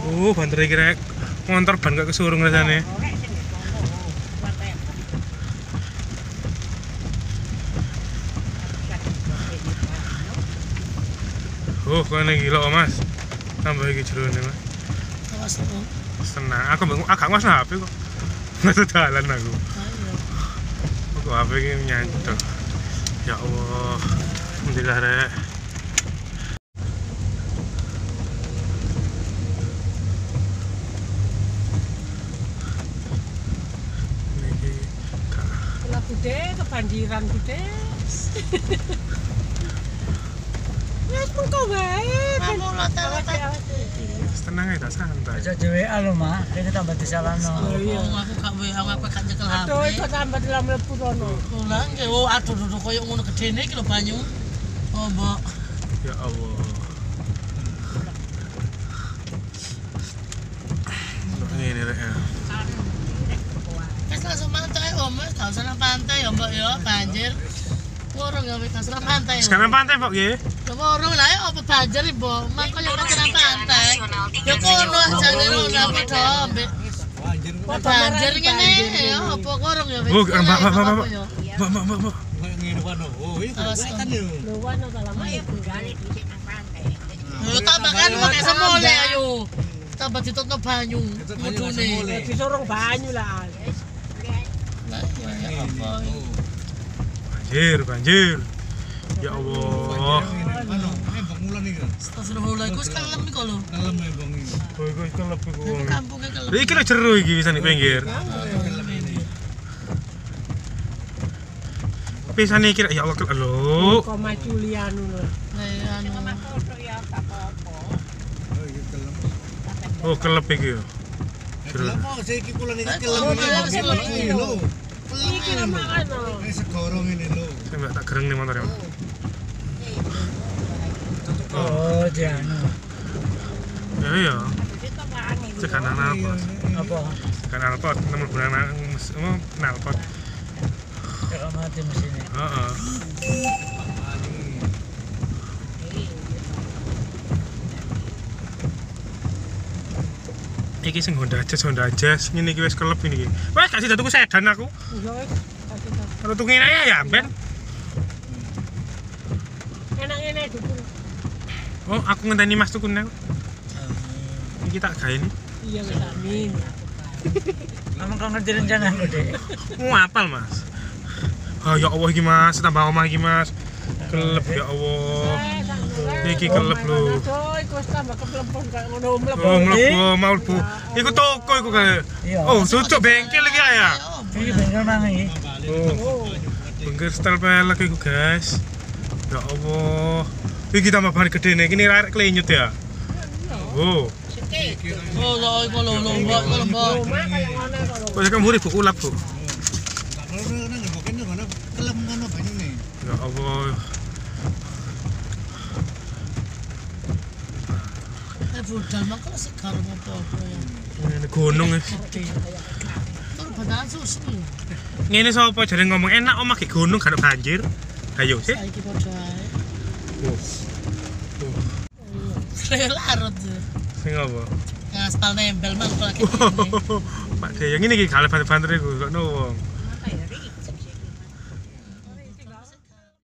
Banter iki rek. Motor ban gak kesurung rasane. Kene gila Mas. Tambah iki jerone Mas. Awas lu. Senang. Aku agak mas HP kok. Nggak dalan aku. Kok HP iki nyantuk. Ya Allah. Alhamdulillah rek. Lah bude kebanjiran bude. Wes mengko wae. Kamu lote-lote. Tenang aja santai. Aja WA lho, Mak. Kene tambah disalahno. Iya. Aku gak WA, aku gak nyekel HP. Aduh, iku tambah dalam mlebu rono. Lah nggih, aduh duduk koyo ngono gedene iki lho banyu. Oh, Mbok. Ya Allah. Ini rek ya. Wis langsung pantai, Om. Wis gak usah nang pantai ya, Mbok ya, banjir. Urung ya wis gak usah nang pantai. Sekarang pantai Mbok nggih. Lha urung lah ya apa banjir iki, Mbok? Mangko ya nang pantai. Ya kono jane ngono apa to, Mbek. Banjir ngene ya apa urung ya wis. Mbak. Ngene kono. Oh, iki kan yo. Lho wono ta lama ya bunggale dhisik nang pantai. Yo tambah kan pakai semole ayo. Tambah ditutno banyu. Mudune. Disorong banyu lah. Lah ya apa. Banjir. Ya Allah. Anu, embong mulan iki. Astagfirullah, iku kalem iki lho. Kalem embong iki. Iku kelep iku. Kampunge kalem. Iki lho jero iki bisa ning pinggir. Pisane iki ya Allah lho. Kok maju lianu lho. Lah anu. Oh, iki kelem. Oh, kelep iki ya. Kelem kok sik iki kulan iki Kelem, kelem iki lho. Iki lho makane. Ini segoro ngene lho. Saya tak gereng nih motor ya. Oh, jangan. Ya iya. Cekan knalpot. Apa? Cekan knalpot, nomor bulan knalpot. Kok mati mesinnya. Heeh. Iki sing Honda Jazz ngene iki wis kelep ini iki. Wes gak sida tuku sedan aku. Iya wis. Kalau tuku ngene ya ben. Enak-enak dukun. Oh, aku ngenteni Mas tuku nek. Iki tak gawe ini. Iya wis amin. Kamu kok ngerti rencanamu, Dek? Apal Mas. Oh ya Allah iki Mas, tambah omah iki Mas. Kelep ya Allah. Iki kelep lho. Aduh, iku wis tambah keplempon kaya ngono mlebu. Oh, mlebu mau Bu. Iku toko iku kae. Oh, sucuk bengkel iki ya. Iki bengkel mana iki? Oh. Bengkel setel pelek iku, guys. Ya Allah. Iki tambah ban gedene iki arek klenyut ya. Oh. Oh, lho iku lho Mbok, Mbok. Kok sing muri Bu ulap, Bu. Kalau nang ngebokin ngono kelem ngono banyune. Ya Allah. Budal mangko segar apa-apa ya. Ini gunung wis. Tur badan susu. Ngene sapa jare ngomong enak omah ge gunung gak ada banjir. Ayo sih. Saiki padha ae. Oh. Larut. Sing apa? Ngaspal nempel mangko lagi. Pak Deyang ini iki gale banter-banter iku kok no wong.